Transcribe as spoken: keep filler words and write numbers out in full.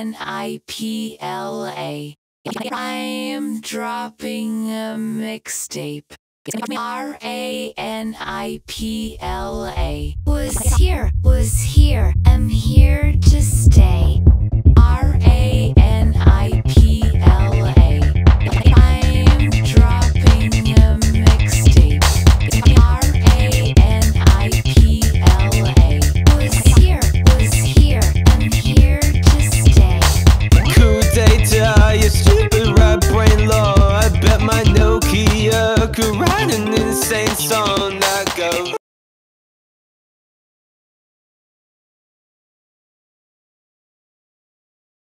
N I P L A. I'm dropping a mixtape. R A N I P L A.